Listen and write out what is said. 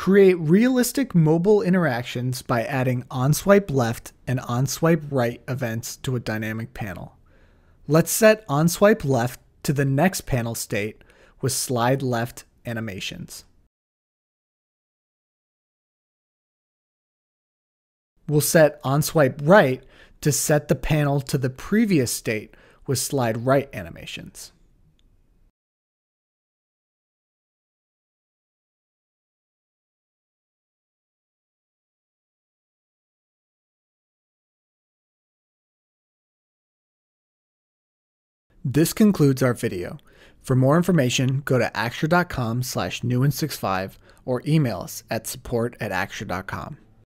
Create realistic mobile interactions by adding OnSwipeLeft and OnSwipeRight events to a dynamic panel. Let's set OnSwipeLeft to the next panel state with slide left animations. We'll set OnSwipeRight to set the panel to the previous state with slide right animations. This concludes our video. For more information, go to axure.com/nuin65 or email us at support@axure.com.